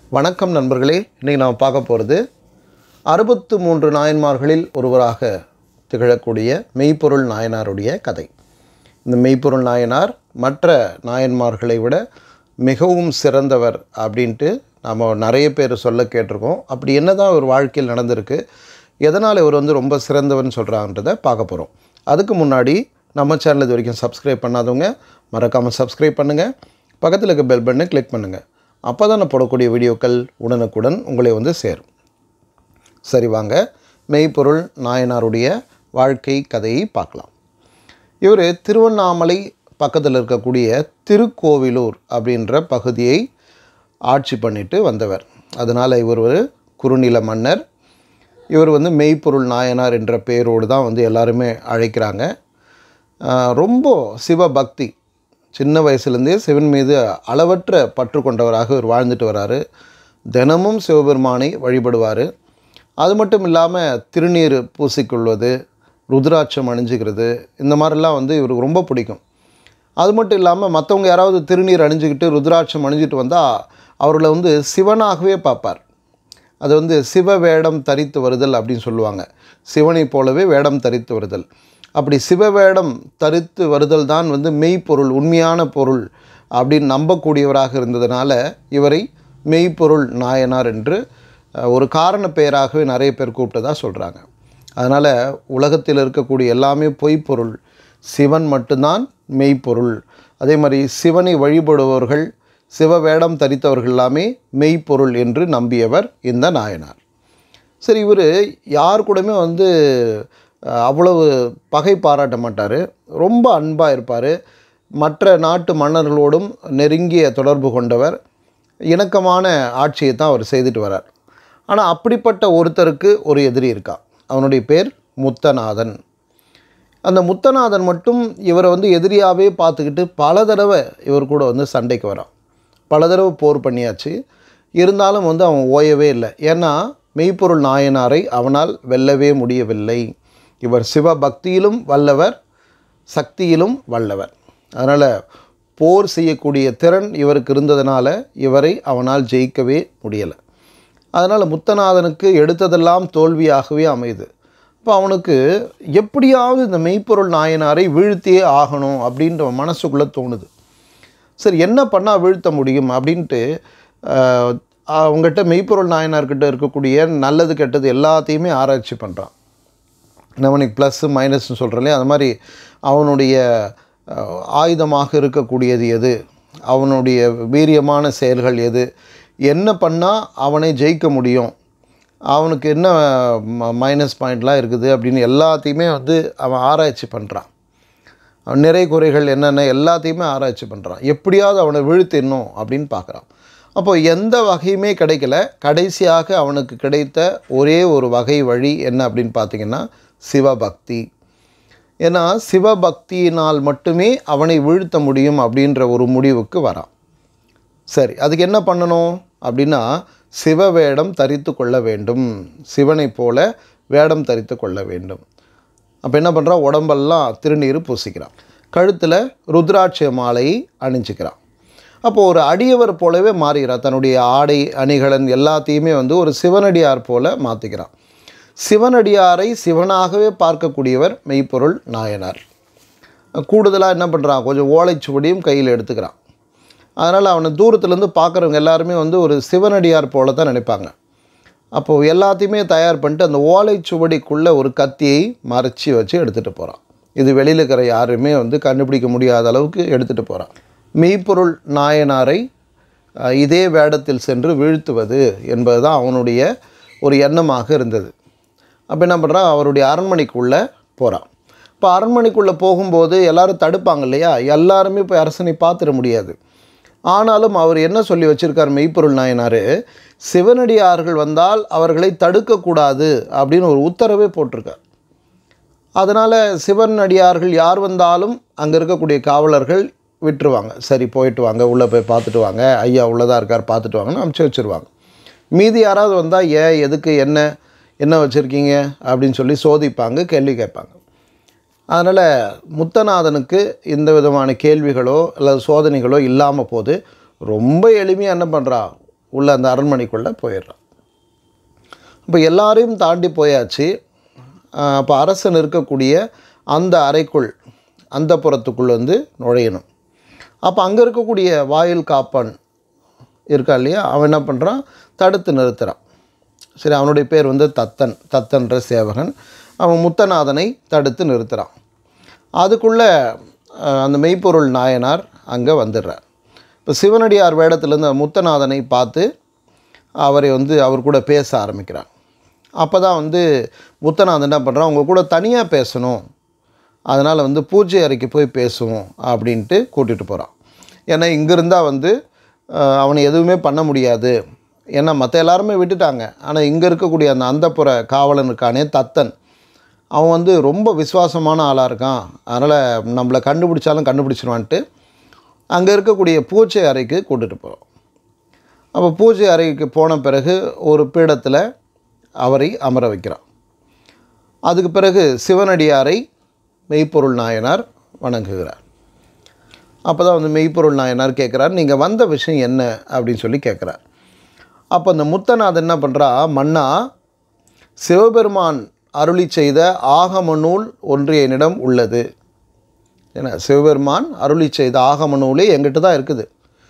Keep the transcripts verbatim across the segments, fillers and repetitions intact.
வணக்கம் நண்பர்களே, இன்றைக்கி நாம் பார்க்க போகிறது அறுபத்து மூன்று நாயன்மார்களில் ஒருவராக திகழக்கூடிய மெய்ப்பொருள் நாயனாருடைய கதை. இந்த மெய்ப்பொருள் நாயனார் மற்ற நாயன்மார்களை விட மிகவும் சிறந்தவர் அப்படின்ட்டு நம்ம நிறைய பேர் சொல்ல கேட்டிருக்கோம். அப்படி என்ன தான் ஒரு வாழ்க்கையில் நடந்திருக்கு, எதனால் இவர் வந்து ரொம்ப சிறந்தவர்னு சொல்கிறாங்கன்றதை பார்க்க போகிறோம். அதுக்கு முன்னாடி நம்ம சேனல் இது வரைக்கும் சப்ஸ்கிரைப் பண்ணாதவங்க மறக்காமல் சப்ஸ்கிரைப் பண்ணுங்கள். பக்கத்தில் இருக்க பெல் பட்டனை கிளிக் பண்ணுங்கள். அப்போ தான் நான் போடக்கூடிய வீடியோக்கள் உடனுக்குடன் உங்களை வந்து சேரும். சரி, வாங்க மெய்ப்பொருள் நாயனாருடைய வாழ்க்கை கதையை பார்க்கலாம். இவர் திருவண்ணாமலை பக்கத்தில் இருக்கக்கூடிய திருக்கோவிலூர் அப்படின்ற பகுதியை ஆட்சி பண்ணிட்டு வந்தவர். அதனால் இவர் ஒரு குறுநில மன்னர். இவர் வந்து மெய்ப்பொருள் நாயனார் என்ற பெயரோடு தான் வந்து எல்லாருமே அழைக்கிறாங்க. ரொம்ப சிவபக்தி, சின்ன வயசுலேருந்தே சிவன் மீது அளவற்ற பற்று கொண்டவராக இவர் வாழ்ந்துட்டு வராரு. தினமும் சிவபெருமானை வழிபடுவார். அது மட்டும் இல்லாமல் திருநீர் பூசிக்கொள்வது, ருத்ராட்சம் அணிஞ்சிக்கிறது, இந்த மாதிரிலாம் வந்து இவருக்கு ரொம்ப பிடிக்கும். அது மட்டும் இல்லாமல் மற்றவங்க யாராவது திருநீர் அணிஞ்சிக்கிட்டு ருத்ராட்சம் அணிஞ்சிட்டு வந்தால் அவர்களை வந்து சிவனாகவே பார்ப்பார். அது வந்து சிவ வேடம் தரித்து வருதல் அப்படின்னு சொல்லுவாங்க. சிவனை போலவே வேடம் தரித்து வருதல். அப்படி சிவ வேடம் தரித்து வருதல் தான் வந்து மெய்ப்பொருள், உண்மையான பொருள் அப்படின்னு நம்பக்கூடியவராக இருந்ததுனால இவரை மெய்ப்பொருள் நாயனார் என்று ஒரு காரண பெயராகவே நிறைய பேர் கூப்பிட்டதாக சொல்கிறாங்க. அதனால் உலகத்தில் இருக்கக்கூடிய எல்லாமே பொய்ப்பொருள், சிவன் மட்டும்தான் மெய்ப்பொருள். அதே மாதிரி சிவனை வழிபடுபவர்கள், சிவ வேடம் தரித்தவர்கள் எல்லாமே மெய்ப்பொருள் என்று நம்பியவர் இந்த நாயனார். சரி, இவர் யார் கூடமே வந்து அவ்வளவு பகை பாராட்ட மாட்டார். ரொம்ப அன்பாக இருப்பார். மற்ற நாட்டு மன்னர்களோடும் நெருங்கிய தொடர்பு கொண்டவர். இணக்கமான ஆட்சியை தான் அவர் செய்துட்டு வரார். ஆனால் அப்படிப்பட்ட ஒருத்தருக்கு ஒரு எதிரி இருக்கான். அவனுடைய பேர் முத்தநாதன். அந்த முத்தநாதன் மட்டும் இவரை வந்து எதிரியாகவே பார்த்துக்கிட்டு பல தடவை இவர் கூட வந்து சண்டைக்கு வரான். பல தடவை போர் பண்ணியாச்சு. இருந்தாலும் வந்து அவன் ஓயவே இல்லை. ஏன்னா மெய்ப்பொருள் நாயனாரை அவனால் வெல்லவே முடியவில்லை. இவர் சிவபக்தியிலும் வல்லவர், சக்தியிலும் வல்லவர். அதனால் போர் செய்யக்கூடிய திறன் இவருக்கு இருந்ததுனால இவரை அவனால் ஜெயிக்கவே முடியலை. அதனால் முத்தநாதனுக்கு எடுத்ததெல்லாம் தோல்வியாகவே அமையுது. இப்போ அவனுக்கு எப்படியாவது இந்த மெய்ப்பொருள் நாயனாரை வீழ்த்தியே ஆகணும் அப்படின்ற மனசுக்குள்ளே தோணுது. சரி, என்ன பண்ணால் வீழ்த்த முடியும் அப்படின்ட்டு அவங்ககிட்ட மெய்ப்பொருள் நாயனார்கிட்ட இருக்கக்கூடிய நல்லது கெட்டது எல்லாத்தையுமே ஆராய்ச்சி பண்ணுறான். நம்மளுக்கு ப்ளஸ்ஸு மைனஸ்ன்னு சொல்கிறோம். அது மாதிரி அவனுடைய ஆயுதமாக இருக்கக்கூடியது எது, அவனுடைய வீரியமான செயல்கள் எது, என்ன பண்ணால் அவனை ஜெயிக்க முடியும், அவனுக்கு என்ன மைனஸ் பாயிண்ட்லாம் இருக்குது அப்படின்னு எல்லாத்தையுமே வந்து அவன் ஆராய்ச்சி பண்ணுறான். அவன் நிறை குறைகள் என்னென்ன எல்லாத்தையுமே ஆராய்ச்சி பண்ணுறான். எப்படியாவது அவனை வீழ்த்திடணும் அப்படின்னு பார்க்குறான். அப்போது எந்த வகையுமே கிடைக்கல. கடைசியாக அவனுக்கு கிடைத்த ஒரே ஒரு வகை வழி என்ன அப்படின்னு பார்த்திங்கன்னா சிவபக்தி. ஏன்னா சிவபக்தியினால் மட்டுமே அவனை வீழ்த்த முடியும் அப்படின்ற ஒரு முடிவுக்கு வரான். சரி, அதுக்கு என்ன பண்ணணும் அப்படின்னா சிவ வேடம் தரித்து கொள்ள வேண்டும். சிவனை போல வேடம் தரித்து கொள்ள வேண்டும். அப்போ என்ன பண்ணுறான், உடம்பெல்லாம் திருநீர் பூசிக்கிறான், கழுத்தில் ருத்ராட்ச மாலையை அணிஞ்சிக்கிறான். அப்போது ஒரு அடியவர் போலவே மாறுகிறான். தன்னுடைய ஆடை அணிகலன் எல்லாத்தையுமே வந்து ஒரு சிவனடியார் போல மாற்றிக்கிறான். சிவனடியாரை சிவனாகவே பார்க்கக்கூடியவர் மெய்ப்பொருள் நாயனார். கூடுதலாக என்ன பண்ணுறான், கொஞ்சம் ஓலைச்சுவடியும் கையில் எடுத்துக்கிறான். அதனால் அவனை தூரத்துலேருந்து பார்க்குறவங்க எல்லாருமே வந்து ஒரு சிவனடியார் போல தான் நினைப்பாங்க. அப்போது எல்லாத்தையுமே தயார் பண்ணிட்டு அந்த ஓலைச்சுவடிக்குள்ளே ஒரு கத்தியை மறைச்சி வச்சு எடுத்துகிட்டு போகிறான். இது வெளியில் இருக்கிற யாருமே வந்து கண்டுபிடிக்க முடியாத அளவுக்கு எடுத்துகிட்டு போகிறான். மெய்ப்பொருள் நாயனாரை இதே வேடத்தில் சென்று வீழ்த்துவது என்பது தான் அவனுடைய ஒரு எண்ணமாக இருந்தது. அப்போ என்ன பண்ணுறான், அவருடைய அரண்மனைக்குள்ளே போகிறான். இப்போ அரண்மனைக்குள்ளே போகும்போது எல்லோரும் தடுப்பாங்க இல்லையா, எல்லாருமே இப்போ அரசனை பார்த்துட முடியாது. ஆனாலும் அவர் என்ன சொல்லி வச்சுருக்கார் மெய்ப்பொருள் நாயனார், சிவனடியார்கள் வந்தால் அவர்களை தடுக்கக்கூடாது அப்படின்னு ஒரு உத்தரவே போட்டிருக்கார். அதனால் சிவனடியார்கள் யார் வந்தாலும் அங்கே இருக்கக்கூடிய காவலர்கள் விட்டுருவாங்க. சரி, போயிட்டு வாங்க, உள்ளே போய் பார்த்துட்டு வாங்க, ஐயா உள்ளதாக இருக்கார் பார்த்துட்டு வாங்கன்னு அனுப்பிச்சி வச்சுருவாங்க. மீதி யாராவது வந்தால் ஏன், எதுக்கு, என்ன என்ன வச்சுருக்கீங்க அப்படின்னு சொல்லி சோதிப்பாங்க, கேள்வி கேட்பாங்க. அதனால் முத்தநாதனுக்கு இந்த விதமான கேள்விகளோ அல்லது சோதனைகளோ இல்லாமல் போது ரொம்ப எளிமையாக என்ன பண்ணுறான், உள்ள அந்த அரண்மனைக்குள்ளே போயிடுறான். இப்போ எல்லாரையும் தாண்டி போயாச்சு. அப்போ அரசன் இருக்கக்கூடிய அந்த அறைக்குள் அந்த புறத்துக்குள் வந்து நுழையணும். அப்போ அங்கே இருக்கக்கூடிய வாயில் காப்பான் இருக்கா இல்லையா, அவன் என்ன பண்ணுறான், தடுத்து நிறுத்துகிறான். சரி, அவனுடைய பேர் வந்து தத்தன், தத்தன்ற சேவகன். அவன் முத்தநாதனை தடுத்து நிறுத்துகிறான். அதுக்குள்ளே அந்த மெய்ப்பொருள் நாயனார் அங்கே வந்துடுறார். இப்போ சிவனடியார் வேடத்திலேருந்து முத்தநாதனை பார்த்து அவரை வந்து அவர் கூட பேச ஆரம்பிக்கிறான். அப்போ தான் வந்து முத்தநாதன் என்ன பண்ணுறான், அவங்க கூட தனியாக பேசணும், அதனால் வந்து பூஜை அறைக்கு போய் பேசுவோம் அப்படின்ட்டு கூட்டிகிட்டு போகிறான். ஏன்னா இங்கேருந்தால் வந்து அவனை எதுவுமே பண்ண முடியாது, ஏன்னா மற்ற எல்லாருமே விட்டுட்டாங்க. ஆனால் இங்கே இருக்கக்கூடிய அந்த அந்தப்புற காவலனுக்கானே தத்தன், அவன் வந்து ரொம்ப விசுவாசமான ஆளாக இருக்கான், அதனால் நம்மளை கண்டுபிடிச்சாலும் கண்டுபிடிச்சிருவான்ட்டு அங்கே இருக்கக்கூடிய பூஜை அறைக்கு கூட்டிகிட்டு போகிறோம். அப்போ பூஜை அறைக்கு போன பிறகு ஒரு பீடத்தில் அவரை அமர வைக்கிறான். அதுக்கு பிறகு சிவனடியாரை மெய்ப்பொருள் நாயனார் வணங்குகிறார். அப்போ தான் வந்து மெய்ப்பொருள் நாயனார் கேட்குறார், நீங்கள் வந்த விஷயம் என்ன அப்படின்னு சொல்லி கேட்குறார். அப்போ அந்த முத்தநாதன் என்ன பண்ணுறா, மன்னா, சிவபெருமான் அருளி செய்த ஆகம நூல் ஒன்று என்னிடம் உள்ளது. ஏன்னா சிவபெருமான் அருளி செய்த ஆகம நூலே எங்கிட்ட தான் இருக்குது,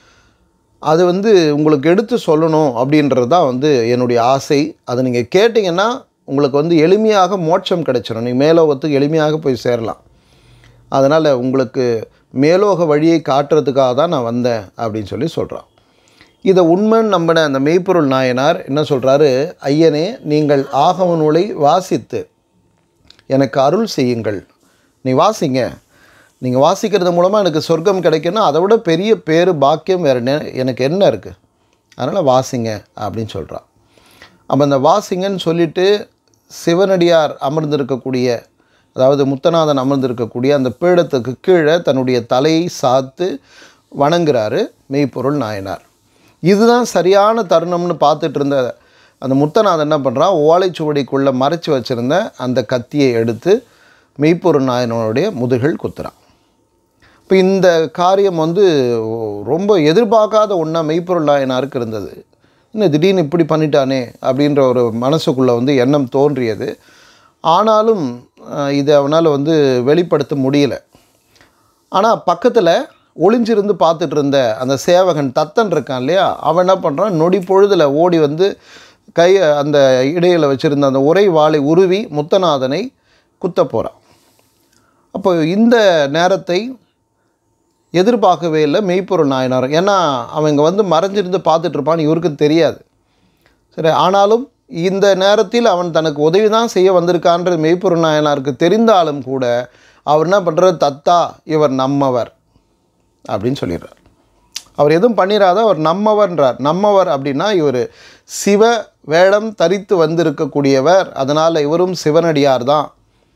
அது வந்து உங்களுக்கு எடுத்து சொல்லணும் அப்படின்றது தான் வந்து என்னுடைய ஆசை. அதை நீங்கள் கேட்டிங்கன்னா உங்களுக்கு வந்து எளிமையாக மோட்சம் கிடைச்சிடும், நீங்கள் மேலோகத்துக்கு எளிமையாக போய் சேரலாம். அதனால் உங்களுக்கு மேலோக வழியை காட்டுறதுக்காக தான் நான் வந்தேன் அப்படின்னு சொல்லி சொல்கிறான். இதை உண்மைன்னு நம்பின அந்த மெய்ப்பொருள் நாயனார் என்ன சொல்கிறாரு, ஐயனே, நீங்கள் ஆகம நூலை வாசித்து எனக்கு அருள் செய்யுங்கள். நீ வாசிங்க, நீங்கள் வாசிக்கிறது மூலமாக எனக்கு சொர்க்கம் கிடைக்குன்னா அதை விட பெரிய பேரு பாக்கியம் வேறு நெ எனக்கு என்ன இருக்குது, அதனால் வாசிங்க அப்படின்னு சொல்கிறான். அப்போ அந்த வாசிங்கன்னு சொல்லிவிட்டு சிவனடியார் அமர்ந்திருக்கக்கூடிய, அதாவது முத்தநாதன் அமர்ந்திருக்கக்கூடிய அந்த பீடத்துக்கு கீழே தன்னுடைய தலையை சாத்து வணங்குறாரு மெய்ப்பொருள் நாயனார். இதுதான் சரியான தருணம்னு பார்த்துட்டு இருந்த அந்த முத்தநாதன் என்ன பண்ணுறான், ஓலைச்சுவடிக்குள்ளே மறைச்சி வச்சுருந்த அந்த கத்தியை எடுத்து மெய்ப்பொருள் நாயனனுடைய முதுகில் குத்துறான். இப்போ இந்த காரியம் வந்து ரொம்ப எதிர்பார்க்காத ஒன்றா மெய்ப்பொருள் நாயனாருக்கு இருந்தது. இன்னும் திடீர்னு இப்படி பண்ணிட்டானே அப்படின்ற ஒரு மனசுக்குள்ளே வந்து எண்ணம் தோன்றியது. ஆனாலும் இதை அவனால் வந்து வெளிப்படுத்த முடியல. ஆனால் பக்கத்தில் ஒளிஞ்சிருந்து பார்த்துட்டு இருந்த அந்த சேவகன் தத்தன் இருக்கான் இல்லையா, அவன் என்ன பண்ணுறான், நொடி பொழுதில் ஓடி வந்து கை அந்த இடையில் வச்சுருந்த அந்த உரை வாளை உருவி முத்தநாதனை குத்த போகிறான். அப்போ இந்த நேரத்தை எதிர்பார்க்கவே இல்லை மெய்ப்பொருள் நாயனார். ஏன்னா அவன் இங்கே வந்து மறைஞ்சிருந்து பார்த்துட்ருப்பான்னு இவருக்கு தெரியாது. சரி, ஆனாலும் இந்த நேரத்தில் அவன் தனக்கு உதவி தான் செய்ய வந்திருக்கான்றது மெய்ப்பொருள் நாயனாருக்கு தெரிந்தாலும் கூட அவர் என்ன பண்ணுறார், தத்தா இவர் நம்மவர் அப்படின்னு சொல்லிடுறார். அவர் எதுவும் பண்ணிடாத, அவர் நம்மவர்ன்றார். நம்மவர் அப்படின்னா இவர் சிவ வேடம் தரித்து வந்திருக்கக்கூடியவர், அதனால் இவரும் சிவனடியார் தான்.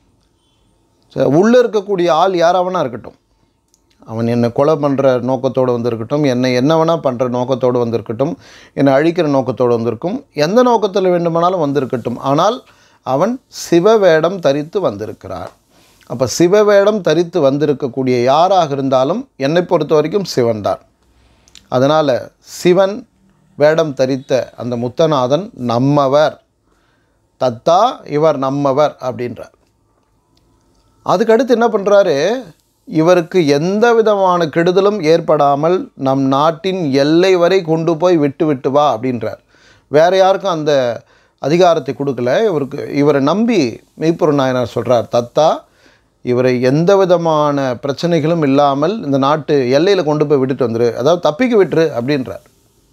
உள்ளே இருக்கக்கூடிய ஆள் யாராவனா இருக்கட்டும், அவன் என்னை கொலை பண்ணுற நோக்கத்தோடு வந்திருக்கட்டும், என்னை என்ன வேணால் பண்ணுற நோக்கத்தோடு வந்திருக்கட்டும், என்னை அழிக்கிற நோக்கத்தோடு வந்திருக்கும், எந்த நோக்கத்தில் வேண்டுமானாலும் வந்திருக்கட்டும், ஆனால் அவன் சிவவேடம் தரித்து வந்திருக்கிறார். அப்போ சிவவேடம் தரித்து வந்திருக்கக்கூடிய யாராக இருந்தாலும் என்னை பொறுத்த வரைக்கும் சிவன் தான். அதனால் சிவன் வேடம் தரித்த அந்த முத்தநாதன் நம்மவர், தத்தா இவர் நம்மவர் அப்படின்றார். அதுக்கடுத்து என்ன பண்ணுறாரு, இவருக்கு எந்த விதமான கெடுதலும் ஏற்படாமல் நம் நாட்டின் எல்லை வரை கொண்டு போய் விட்டு விட்டு வா அப்படின்றார். வேறு யாருக்கும் அந்த அதிகாரத்தை கொடுக்கல இவருக்கு. இவரை நம்பி மெய்ப்பொருள் நாயனார் சொல்கிறார், தத்தா இவரை எந்த விதமான பிரச்சனைகளும் இல்லாமல் இந்த நாட்டு எல்லையில் கொண்டு போய் விட்டுட்டு வந்துரு, அதாவது தப்பிக்க விட்டுரு அப்படின்றார்.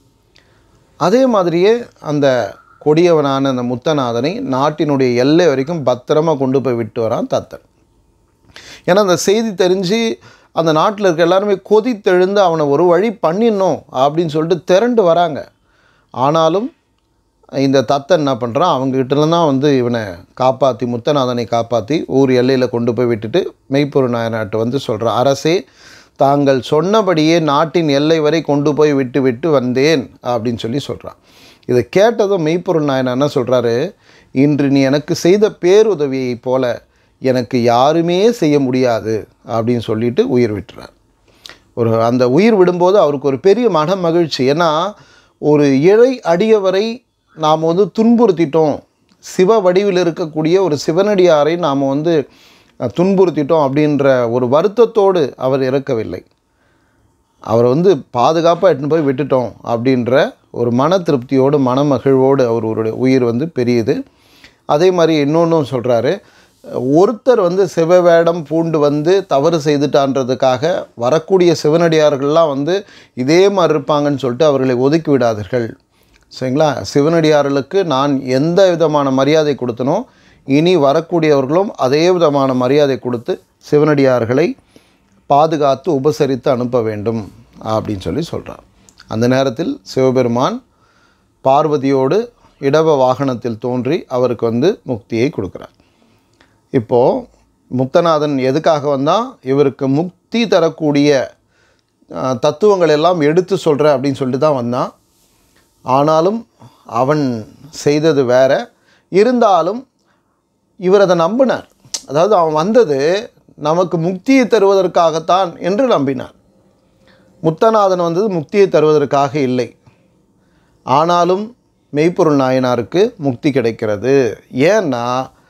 அதே மாதிரியே அந்த கொடியவனான அந்த முத்தநாதனை நாட்டினுடைய எல்லை வரைக்கும் பத்திரமாக கொண்டு போய் விட்டு வரான் தத்தன். ஏன்னா அந்த செய்தி தெரிஞ்சு அந்த நாட்டில் இருக்க எல்லாருமே கொதித்தெழுந்து அவனை ஒரு வழி பண்ணிடணும் அப்படின்னு சொல்லிட்டு திரண்டு வராங்க. ஆனாலும் இந்த தத்தன் என்ன பண்ணுறான், அவங்ககிட்டலாம் தான் வந்து இவனை காப்பாற்றி, முத்தநாதனை காப்பாற்றி ஊர் எல்லையில் கொண்டு போய் விட்டுட்டு மெய்ப்பொருள் நாயனார்ட்ட வந்து சொல்கிறான், அரசே தாங்கள் சொன்னபடியே நாட்டின் எல்லை வரை கொண்டு போய் விட்டு விட்டு வந்தேன் அப்படின்னு சொல்லி சொல்கிறான். இதை கேட்டதும் மெய்ப்பொருள் நாயனார் என்ன சொல்கிறாரு, இன்று நீ எனக்கு செய்த பேருதவியை போல எனக்கு யாருமே செய்ய முடியாது அப்படின்னு சொல்லிட்டு உயிர் விட்டுறார். ஒரு அந்த உயிர் விடும்போது அவருக்கு ஒரு பெரிய மன மகிழ்ச்சி. ஏன்னா ஒரு இறை அடியவரை நாம் வந்து துன்புறுத்திட்டோம், சிவ வடிவில் இருக்கக்கூடிய ஒரு சிவனடியாரை நாம் வந்து துன்புறுத்திட்டோம் அப்படின்ற ஒரு வருத்தத்தோடு அவர் இறக்கவில்லை. அவரை வந்து பாதுகாப்பாக எட்டுன்னு போய் விட்டுட்டோம் அப்படின்ற ஒரு மன திருப்தியோடு மனமகிழ்வோடு அவருடைய உயிர் வந்து பெரியது. அதே மாதிரி இன்னொன்றும் சொல்கிறாரு, ஒருத்தர் வந்து சிவ வேடம் பூண்டு வந்து தவறு செய்துட்டான்றதுக்காக வரக்கூடிய சிவனடியார்கள்லாம் வந்து இதே மாதிரி இருப்பாங்கன்னு சொல்லிட்டு அவர்களை ஒதுக்கி விடாதீர்கள். சரிங்களா? சிவனடியார்களுக்கு நான் எந்த விதமான மரியாதை கொடுத்தனோ இனி வரக்கூடியவர்களும் அதே விதமான மரியாதை கொடுத்து சிவனடியார்களை பாதுகாத்து உபசரித்து அனுப்ப வேண்டும் அப்படின்னு சொல்லி சொல்கிறார். அந்த நேரத்தில் சிவபெருமான் பார்வதியோடு இடவ வாகனத்தில் தோன்றி அவருக்கு வந்து முக்தியை கொடுக்குறார். இப்போது முக்தநாதன் எதுக்காக வந்தால் இவருக்கு முக்தி தரக்கூடிய தத்துவங்கள் எல்லாம் எடுத்து சொல்கிறேன் அப்படின்னு சொல்லிட்டு தான் வந்தான். ஆனாலும் அவன் செய்தது வேற. இருந்தாலும் இவர் அதை நம்பினார். அதாவது அவன் வந்தது நமக்கு முக்தியை தருவதற்காகத்தான் என்று நம்பினார். முத்தநாதன் வந்தது முக்தியை தருவதற்காக இல்லை. ஆனாலும் மெய்ப்பொருள் நாயனாருக்கு முக்தி கிடைக்கிறது. ஏன்னா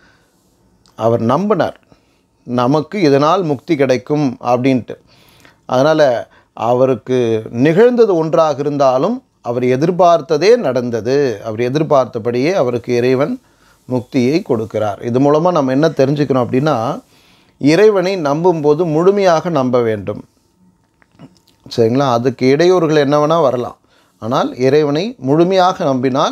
அவர் நம்பினார் நமக்கு இதனால் முக்தி கிடைக்கும் அப்படின்ட்டு. அதனால் அவருக்கு நிகழ்ந்தது ஒன்றாக இருந்தாலும் அவர் எதிர்பார்த்ததே நடந்தது. அவர் எதிர்பார்த்தபடியே அவருக்கு இறைவன் முக்தியை கொடுக்கிறார். இது மூலமாக நம்ம என்ன தெரிஞ்சுக்கணும் அப்படின்னா, இறைவனை நம்பும்போது முழுமையாக நம்ப வேண்டும். சரிங்களா? அதுக்கு இடையூறுகள் என்ன வேணால் வரலாம். ஆனால் இறைவனை முழுமையாக நம்பினால்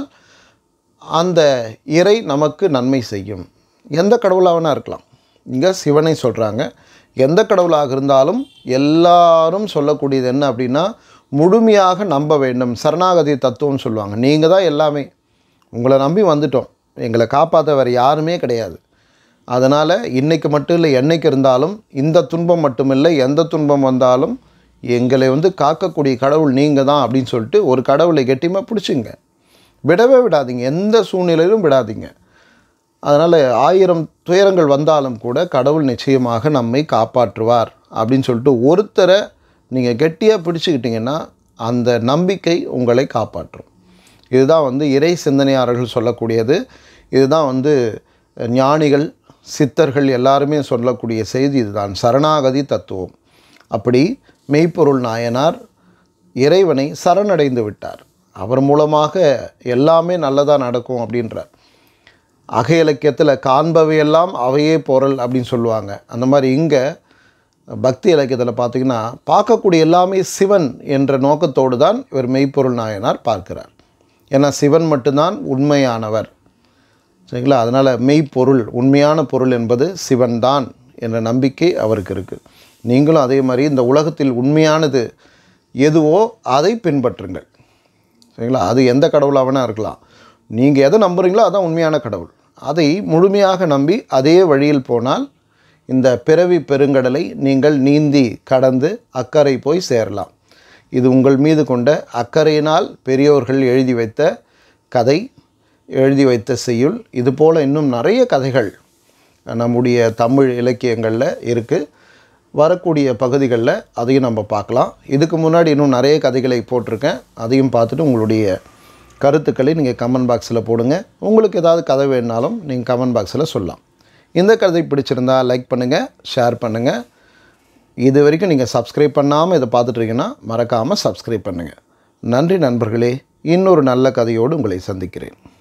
அந்த இறை நமக்கு நன்மை செய்யும். எந்த கடவுளாகனா இருக்கலாம். இங்கே சிவனை சொல்கிறாங்க. எந்த கடவுளாக இருந்தாலும் எல்லாரும் சொல்லக்கூடியது என்ன அப்படின்னா, முழுமையாக நம்ப வேண்டும். சரணாகதி தத்துவம் சொல்லுவாங்க. நீங்கள் தான் எல்லாமே, உங்களை நம்பி வந்துட்டோம், எங்களை காப்பாற்ற வேறு யாருமே கிடையாது. அதனால் இன்றைக்கு மட்டும் இல்லை, என்றைக்கு இருந்தாலும் இந்த துன்பம் மட்டுமில்லை, எந்த துன்பம் வந்தாலும் எங்களை வந்து காக்கக்கூடிய கடவுள் நீங்கள் தான் அப்படின்னு சொல்லிட்டு ஒரு கடவுளை கெட்டியமாக பிடிச்சிங்க. விடவே விடாதீங்க, எந்த சூழ்நிலையிலும் விடாதீங்க. அதனால் ஆயிரம் துயரங்கள் வந்தாலும் கூட கடவுள் நிச்சயமாக நம்மை காப்பாற்றுவார் அப்படின்னு சொல்லிட்டு ஒருத்தரை நீங்கள் கெட்டியாக பிடிச்சிக்கிட்டிங்கன்னா அந்த நம்பிக்கை உங்களை காப்பாற்றும். இதுதான் வந்து இறை சிந்தனையாளர்கள் சொல்லக்கூடியது. இதுதான் வந்து ஞானிகள் சித்தர்கள் எல்லாருமே சொல்லக்கூடிய செய்தி இதுதான், சரணாகதி தத்துவம். அப்படி மெய்ப்பொருள் நாயனார் இறைவனை சரணடைந்து விட்டார். அவர் மூலமாக எல்லாமே நல்லதாக நடக்கும் அப்படின்றார். அக இலக்கியத்தில் காண்பவையெல்லாம் அவையே பொருள் அப்படின்னு சொல்லுவாங்க. அந்த மாதிரி இங்கே பக்தி இலக்கியத்தில் பார்த்திங்கன்னா பார்க்கக்கூடிய எல்லாமே சிவன் என்ற நோக்கத்தோடு தான் இவர் மெய்ப்பொருள் நாயனார் பார்க்கிறார். ஏன்னா சிவன் மட்டும்தான் உண்மையானவர். சரிங்களா? அதனால் மெய்ப்பொருள், உண்மையான பொருள் என்பது சிவன் தான் என்ற நம்பிக்கை அவருக்கு இருக்குது. நீங்களும் அதே மாதிரி இந்த உலகத்தில் உண்மையானது எதுவோ அதை பின்பற்றுங்கள். சரிங்களா? அது எந்த கடவுளாகனா இருக்கலாம். நீங்கள் எதை நம்புகிறீங்களோ அதுதான் உண்மையான கடவுள். அதை முழுமையாக நம்பி அதே வழியில் போனால் இந்த பிறவி பெருங்கடலை நீங்கள் நீந்தி கடந்து அக்கறை போய் சேரலாம். இது உங்கள் மீது கொண்ட அக்கறையினால் பெரியோர்கள் எழுதி வைத்த கதை, எழுதி வைத்த செய்யுள். இதுபோல் இன்னும் நிறைய கதைகள் நம்முடைய தமிழ் இலக்கியங்களில் இருக்குது. வரக்கூடிய பகுதிகளில் அதையும் நம்ம பார்க்கலாம். இதுக்கு முன்னாடி இன்னும் நிறைய கதைகளை போட்டிருக்கேன். அதையும் பார்த்துட்டு உங்களுடைய கருத்துக்களை நீங்கள் கமெண்ட் பாக்ஸில் போடுங்க. உங்களுக்கு ஏதாவது கதை வேணுனாலும் நீங்கள் கமெண்ட் பாக்ஸில் சொல்லலாம். இந்த கதை பிடிச்சிருந்தால் லைக் பண்ணுங்கள், ஷேர் பண்ணுங்கள். இது வரைக்கும் நீங்கள் சப்ஸ்கிரைப் பண்ணாமல் இதை பார்த்துட்ருக்கீங்கன்னா மறக்காமல் சப்ஸ்கிரைப் பண்ணுங்கள். நன்றி நண்பர்களே. இன்னொரு நல்ல கதையோடு உங்களை சந்திக்கிறேன்.